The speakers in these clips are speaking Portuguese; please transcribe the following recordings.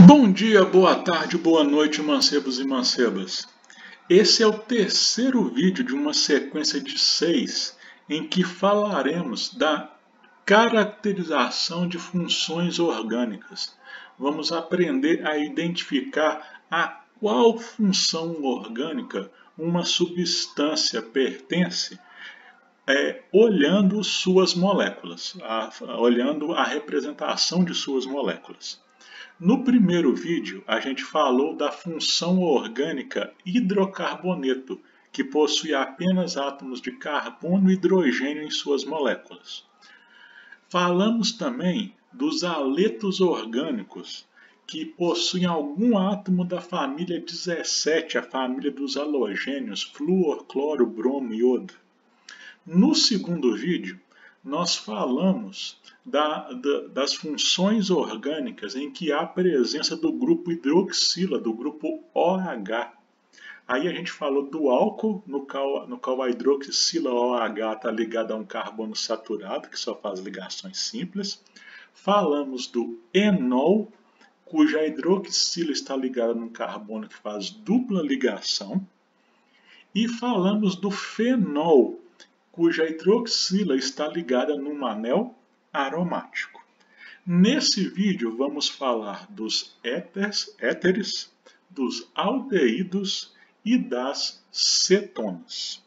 Bom dia, boa tarde, boa noite, mancebos e mancebas. Esse é o terceiro vídeo de uma sequência de 6 em que falaremos da caracterização de funções orgânicas. Vamos aprender a identificar a qual função orgânica uma substância pertence olhando suas moléculas, olhando a representação de suas moléculas. No primeiro vídeo, a gente falou da função orgânica hidrocarboneto, que possui apenas átomos de carbono e hidrogênio em suas moléculas. Falamos também dos haletos orgânicos, que possuem algum átomo da família 17, a família dos halogênios, flúor, cloro, bromo e iodo. No segundo vídeo, nós falamos das funções orgânicas em que há a presença do grupo hidroxila, do grupo OH. Aí a gente falou do álcool, no qual a hidroxila OH está ligada a um carbono saturado, que só faz ligações simples. Falamos do enol, cuja hidroxila está ligada num carbono que faz dupla ligação. E falamos do fenol, cuja hidroxila está ligada num anel aromático. Nesse vídeo vamos falar dos éteres, dos aldeídos e das cetonas.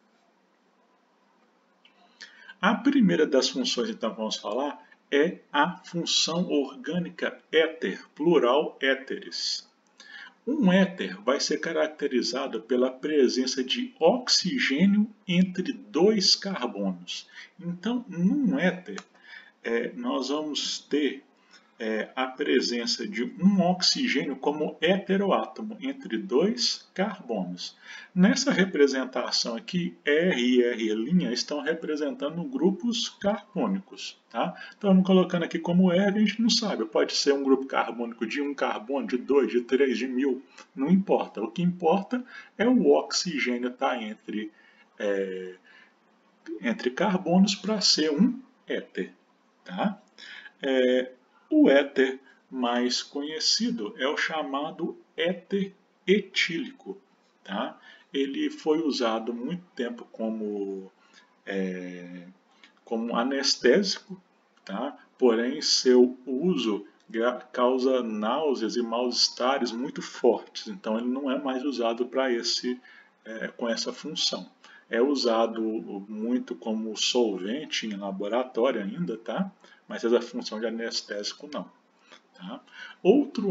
A primeira das funções então que vamos falar é a função orgânica éter, plural éteres. Um éter vai ser caracterizado pela presença de oxigênio entre dois carbonos. Então, num éter, nós vamos ter a presença de um oxigênio como heteroátomo entre dois carbonos. Nessa representação aqui, R e R' estão representando grupos carbônicos. Tá? Então, vamos colocando aqui como R, a gente não sabe. Pode ser um grupo carbônico de um carbono, de 2, de 3, de 1000. Não importa. O que importa é o oxigênio estar entre carbonos para ser um éter. Tá? O éter mais conhecido é o chamado éter etílico. Tá? Ele foi usado muito tempo como anestésico, tá? Porém seu uso causa náuseas e mal-estares muito fortes, então ele não é mais usado para com essa função. É usado muito como solvente em laboratório ainda, tá? Mas essa função de anestésico não. Tá? Outro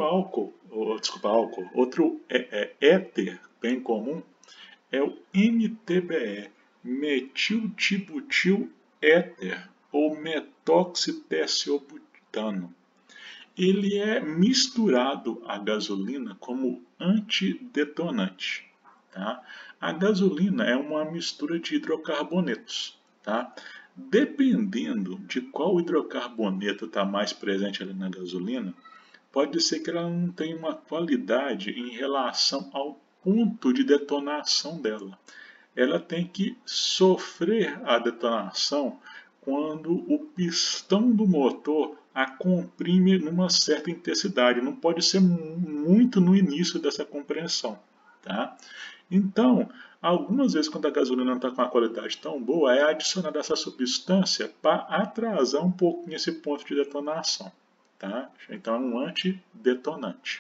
éter bem comum é o MTBE, metiltibutil éter ou metoxitessiobutano. Ele é misturado à gasolina como antidetonante. Tá? A gasolina é uma mistura de hidrocarbonetos. Tá? Dependendo de qual hidrocarboneto está mais presente ali na gasolina, pode ser que ela não tenha uma qualidade em relação ao ponto de detonação dela. Ela tem que sofrer a detonação quando o pistão do motor a comprime numa certa intensidade. Não pode ser muito no início dessa compreensão. Tá? Então, algumas vezes quando a gasolina não está com uma qualidade tão boa, é adicionada essa substância para atrasar um pouquinho esse ponto de detonação. Tá? Então é um antidetonante.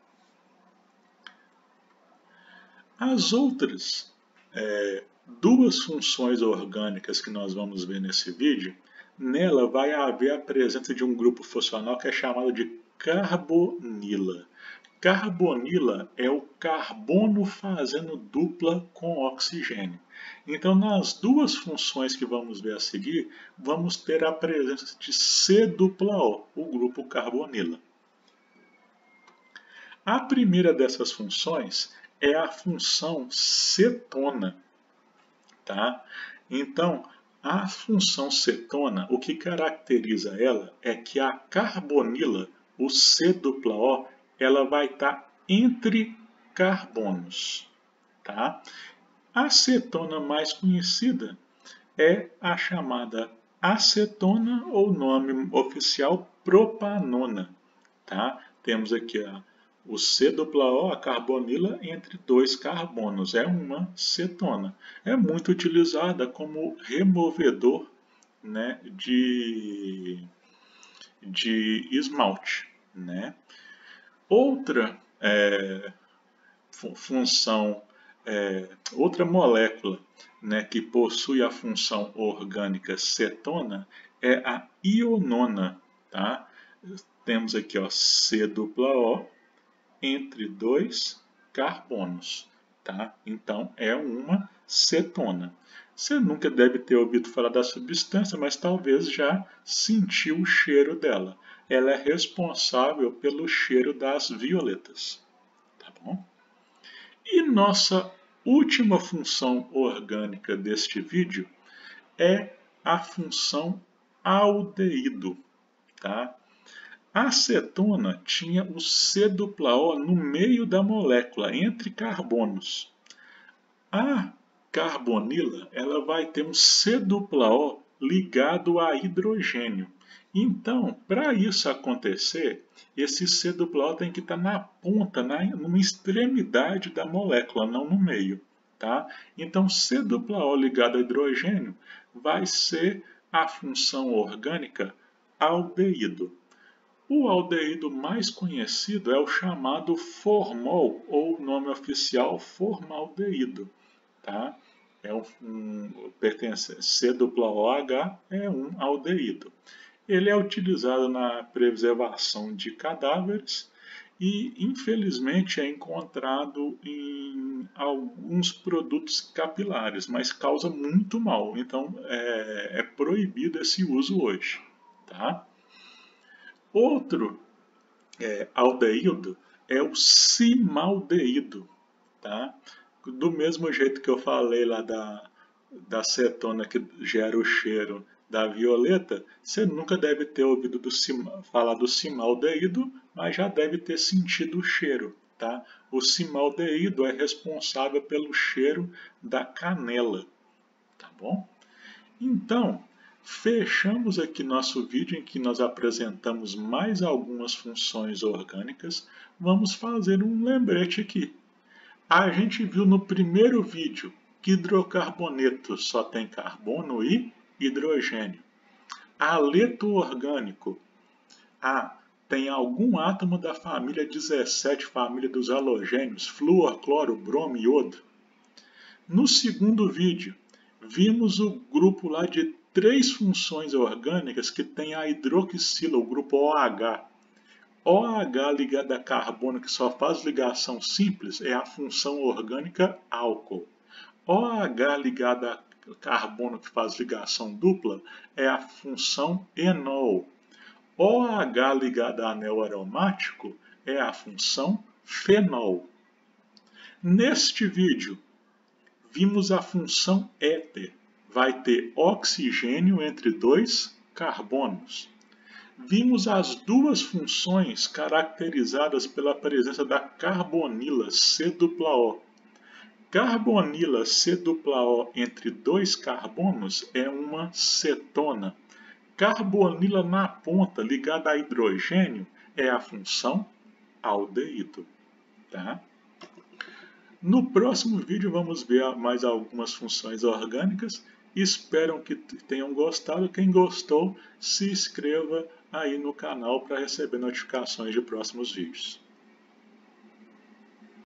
As outras duas funções orgânicas que nós vamos ver nesse vídeo, nela vai haver a presença de um grupo funcional que é chamado de carbonila. Carbonila é o carbono fazendo dupla com oxigênio. Então, nas duas funções que vamos ver a seguir, vamos ter a presença de C-O, o grupo carbonila. A primeira dessas funções é a função cetona. Tá? Então, a função cetona, o que caracteriza ela é que a carbonila, o C-O, ela vai estar entre carbonos. Tá? A cetona mais conhecida é a chamada acetona ou nome oficial propanona. Tá? temos aqui o C-O, a carbonila, entre dois carbonos. É uma cetona. É muito utilizada como removedor, né, de esmalte, né? Outra função, outra molécula, né, que possui a função orgânica cetona é a ionona, tá? Temos aqui, ó, C-O entre dois carbonos, tá? Então é uma cetona. Você nunca deve ter ouvido falar da substância, mas talvez já sentiu o cheiro dela. Ela é responsável pelo cheiro das violetas, tá bom? E nossa última função orgânica deste vídeo é a função aldeído, tá? A acetona tinha o C-O no meio da molécula, entre carbonos. A carbonila ela vai ter um C-O ligado a hidrogênio. Então, para isso acontecer, esse C-O tem que estar na ponta, numa extremidade da molécula, não no meio. Tá? Então, C-O ligado a hidrogênio vai ser a função orgânica aldeído. O aldeído mais conhecido é o chamado formol, ou nome oficial formaldeído. Tá? Pertence C-OH, é um aldeído. Ele é utilizado na preservação de cadáveres e, infelizmente, é encontrado em alguns produtos capilares, mas causa muito mal. Então, é proibido esse uso hoje. Tá? Outro aldeído é o cimaldeído, tá? Do mesmo jeito que eu falei lá da cetona que gera o cheiro da violeta, você nunca deve ter ouvido falar do cimaldeído, mas já deve ter sentido o cheiro, tá? O cimaldeído é responsável pelo cheiro da canela, tá bom? Então, fechamos aqui nosso vídeo em que nós apresentamos mais algumas funções orgânicas. Vamos fazer um lembrete aqui. A gente viu no primeiro vídeo que hidrocarboneto só tem carbono e hidrogênio. Haleto orgânico tem algum átomo da família 17, família dos halogênios, flúor, cloro, bromo e iodo. No segundo vídeo, vimos o grupo lá de 3 funções orgânicas que tem a hidroxila, o grupo OH. OH ligado a carbono que só faz ligação simples é a função orgânica álcool. OH ligado a carbono que faz ligação dupla é a função enol. OH ligado a anel aromático é a função fenol. Neste vídeo, vimos a função éter. Vai ter oxigênio entre dois carbonos. Vimos as duas funções caracterizadas pela presença da carbonila C-O. Carbonila C-O entre dois carbonos é uma cetona. Carbonila na ponta ligada a hidrogênio é a função aldeído. Tá? No próximo vídeo vamos ver mais algumas funções orgânicas. Espero que tenham gostado. Quem gostou, se inscreva aí no canal para receber notificações de próximos vídeos.